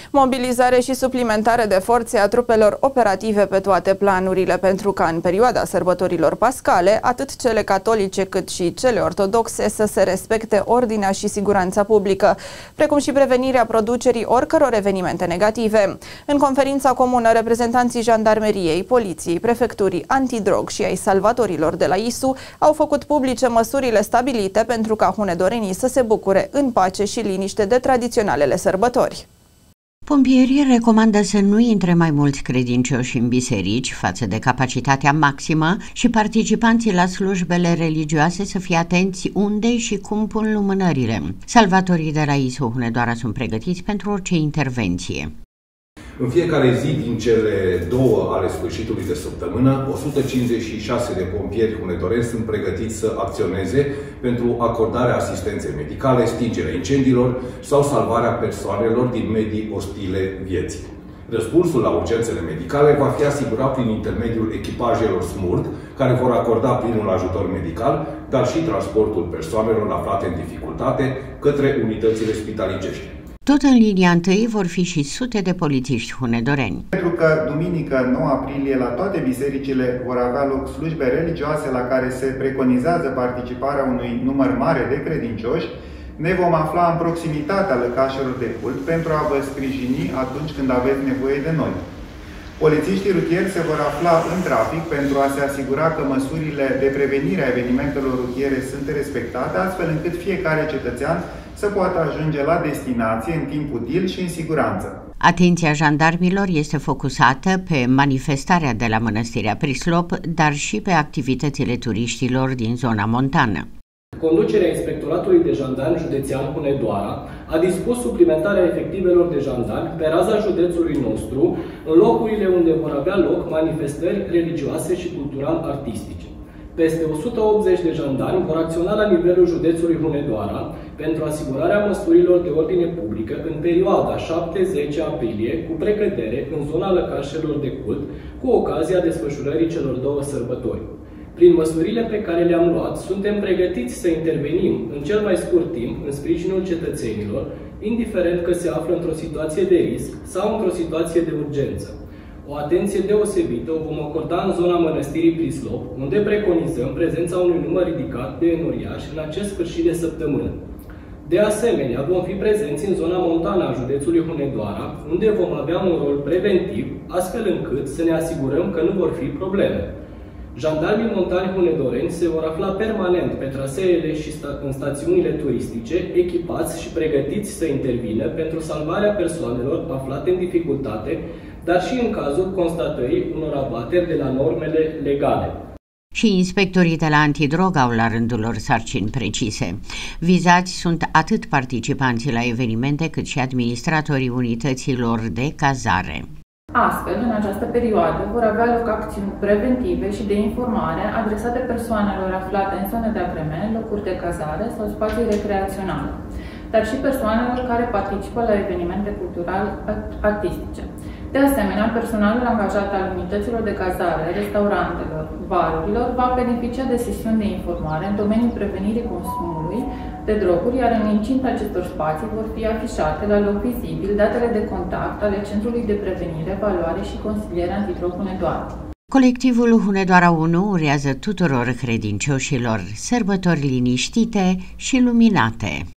Mobilizare și suplimentare de forțe a trupelor operative pe toate planurile, pentru ca în perioada sărbătorilor pascale, atât cele catolice cât și cele ortodoxe să se respecte ordinea și siguranța publică, precum și prevenirea producerii oricăror evenimente negative. În conferința comună, reprezentanții Jandarmeriei, Poliției, Prefecturii Antidrog și ai salvatorilor de la ISU au făcut publice măsurile stabilite pentru ca hunedorenii să se bucure în pace și liniște de tradiționalele sărbători. Pompierii recomandă să nu intre mai mulți credincioși în biserici față de capacitatea maximă și participanții la slujbele religioase să fie atenți unde și cum pun lumânările. Salvatorii de la ISU Hunedoara sunt pregătiți pentru orice intervenție. În fiecare zi din cele două ale sfârșitului de săptămână, 156 de pompieri hunedoreni sunt pregătiți să acționeze pentru acordarea asistenței medicale, stingerea incendiilor sau salvarea persoanelor din medii ostile vieții. Răspunsul la urgențele medicale va fi asigurat prin intermediul echipajelor SMURD, care vor acorda primul ajutor medical, dar și transportul persoanelor aflate în dificultate către unitățile spitalicești. Tot în linia întâi vor fi și sute de polițiști hunedoreni. Pentru că duminică 9 aprilie la toate bisericile vor avea loc slujbe religioase la care se preconizează participarea unui număr mare de credincioși, ne vom afla în proximitatea lăcașelor de cult pentru a vă sprijini atunci când aveți nevoie de noi. Polițiștii rutieri se vor afla în trafic pentru a se asigura că măsurile de prevenire a evenimentelor rutiere sunt respectate, astfel încât fiecare cetățean să poată ajunge la destinație în timp util și în siguranță. Atenția jandarmilor este focusată pe manifestarea de la Mănăstirea Prislop, dar și pe activitățile turiștilor din zona montană. Conducerea Inspectoratului de Jandarmi Județean Hunedoara a dispus suplimentarea efectivelor de jandarmi pe raza județului nostru, în locurile unde vor avea loc manifestări religioase și cultural-artistice. Peste 180 de jandarmi vor acționa la nivelul județului Hunedoara pentru asigurarea măsurilor de ordine publică în perioada 7-10 aprilie, cu precădere în zona lăcașelor de cult, cu ocazia desfășurării celor două sărbători. Prin măsurile pe care le-am luat, suntem pregătiți să intervenim în cel mai scurt timp în sprijinul cetățenilor, indiferent că se află într-o situație de risc sau într-o situație de urgență. O atenție deosebită o vom acorda în zona Mănăstirii Prislop, unde preconizăm prezența unui număr ridicat de enoriași în acest sfârșit de săptămână. De asemenea, vom fi prezenți în zona montană a județului Hunedoara, unde vom avea un rol preventiv, astfel încât să ne asigurăm că nu vor fi probleme. Jandarmii montani hunedoreni se vor afla permanent pe traseele și în stațiunile turistice, echipați și pregătiți să intervină pentru salvarea persoanelor aflate în dificultate, dar și în cazul constatării unor abateri de la normele legale. Și inspectorii de la Antidrog au la rândul lor sarcini precise. Vizați sunt atât participanții la evenimente, cât și administratorii unităților de cazare. Astfel, în această perioadă vor avea loc acțiuni preventive și de informare adresate persoanelor aflate în zone de agrement, locuri de cazare sau spații recreaționale, dar și persoanelor care participă la evenimente cultural-artistice. De asemenea, personalul angajat al unităților de cazare, restaurantelor, barurilor va beneficia de sesiuni de informare în domeniul prevenirii consumului de droguri, iar în incinta acestor spații vor fi afișate la loc vizibil datele de contact ale Centrului de Prevenire, Evaluare și Consiliere Antidrog Hunedoara. Colectivul Hunedoara 1 urează tuturor credincioșilor sărbători liniștite și luminate.